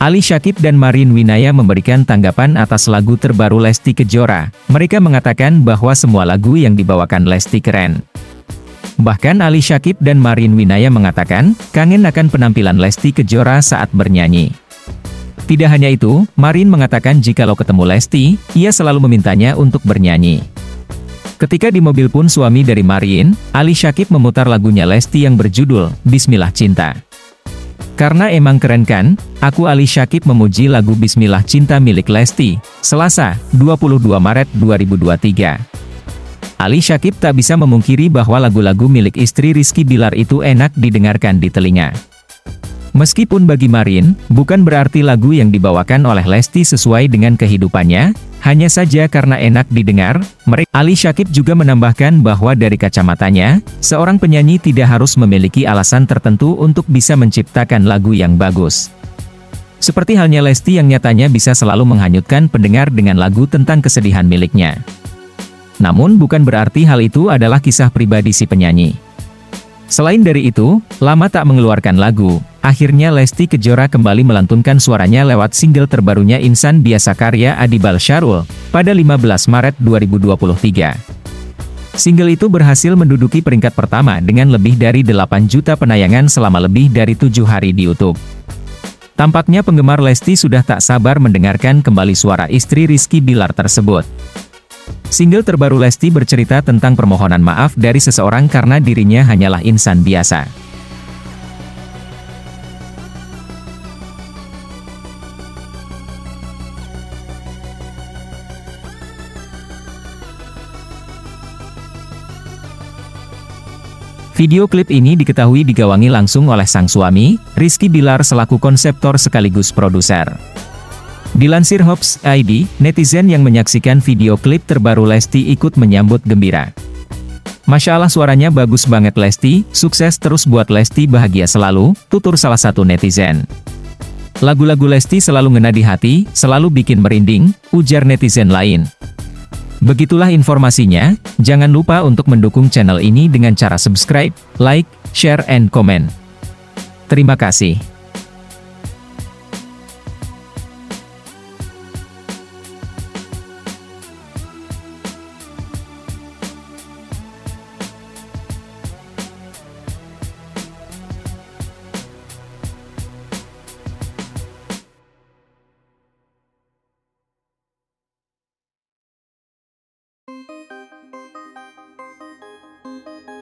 Ali Syakib dan Marin Winaya memberikan tanggapan atas lagu terbaru Lesti Kejora. Mereka mengatakan bahwa semua lagu yang dibawakan Lesti keren. Bahkan Ali Syakib dan Marin Winaya mengatakan, kangen akan penampilan Lesti Kejora saat bernyanyi. Tidak hanya itu, Marin mengatakan jikalau ketemu Lesti, ia selalu memintanya untuk bernyanyi. Ketika di mobil pun suami dari Marin, Ali Syakib memutar lagunya Lesti yang berjudul Bismillah Cinta. Karena emang keren kan, aku Ali Syakib memuji lagu Bismillah Cinta milik Lesti, Selasa, 22 Maret 2023. Ali Syakib tak bisa memungkiri bahwa lagu-lagu milik istri Rizky Bilar itu enak didengarkan di telinga. Meskipun bagi Marin, bukan berarti lagu yang dibawakan oleh Lesti sesuai dengan kehidupannya, hanya saja karena enak didengar. Ali Syakib juga menambahkan bahwa dari kacamatanya, seorang penyanyi tidak harus memiliki alasan tertentu untuk bisa menciptakan lagu yang bagus. Seperti halnya Lesti yang nyatanya bisa selalu menghanyutkan pendengar dengan lagu tentang kesedihan miliknya. Namun bukan berarti hal itu adalah kisah pribadi si penyanyi. Selain dari itu, lama tak mengeluarkan lagu, akhirnya Lesti Kejora kembali melantunkan suaranya lewat single terbarunya Insan Biasa karya Adibal Syarul, pada 15 Maret 2023. Single itu berhasil menduduki peringkat pertama dengan lebih dari 8 juta penayangan selama lebih dari 7 hari di YouTube. Tampaknya penggemar Lesti sudah tak sabar mendengarkan kembali suara istri Rizky Bilar tersebut. Single terbaru Lesti bercerita tentang permohonan maaf dari seseorang karena dirinya hanyalah insan biasa. Video klip ini diketahui digawangi langsung oleh sang suami, Rizky Bilar selaku konseptor sekaligus produser. Dilansir Hops ID, netizen yang menyaksikan video klip terbaru Lesti ikut menyambut gembira. Masya Allah suaranya bagus banget Lesti, sukses terus buat Lesti bahagia selalu, tutur salah satu netizen. Lagu-lagu Lesti selalu ngena di hati, selalu bikin merinding, ujar netizen lain. Begitulah informasinya, jangan lupa untuk mendukung channel ini dengan cara subscribe, like, share and comment. Terima kasih.